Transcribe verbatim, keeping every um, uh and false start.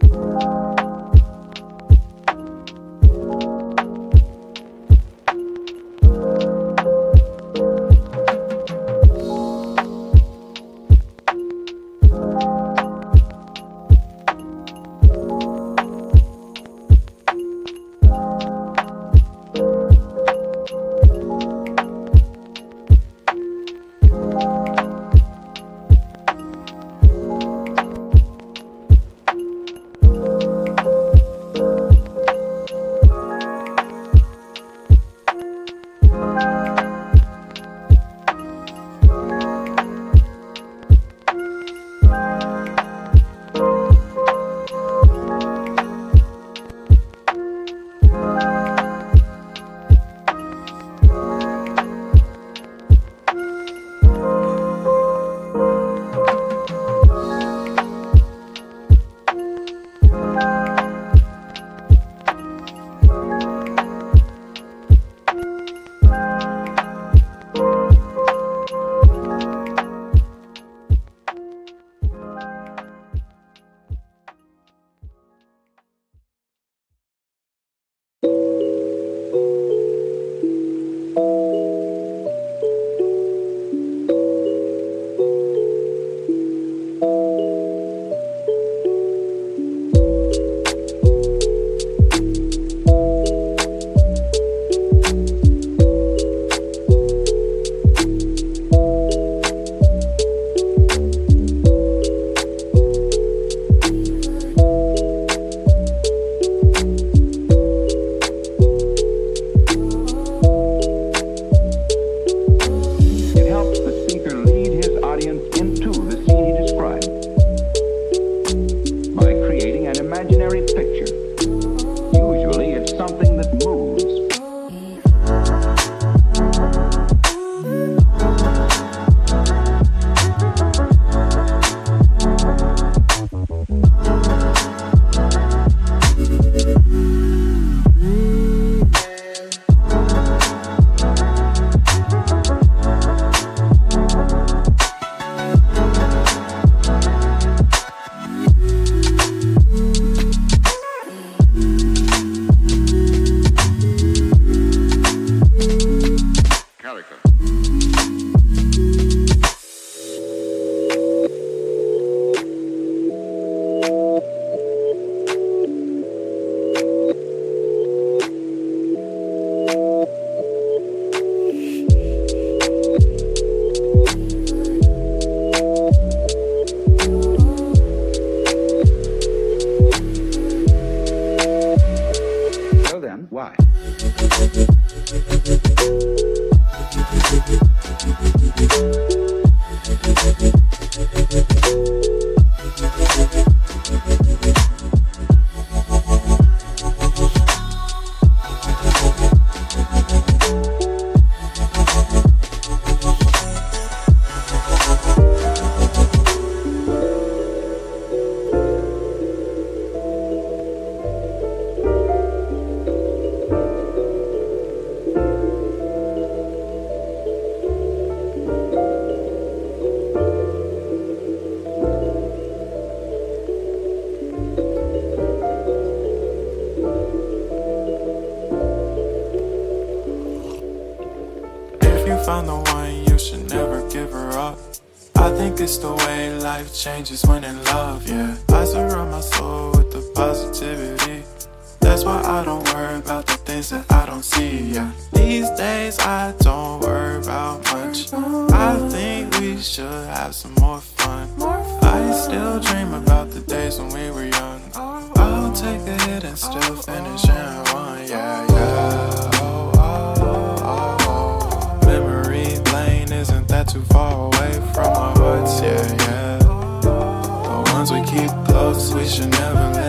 found the one, you should never give her up. I think it's the way life changes when in love, yeah. I surround my soul with the positivity. That's why I don't worry about the things that I don't see, yeah. These days I don't worry about much. I think we should have some more fun. I still dream about the days when we were young. I'll take a hit and still finish in one, yeah, yeah. Oh, oh, oh, oh. Memory lane isn't that too far away from our hearts, yeah, yeah. The ones we keep close, we should never let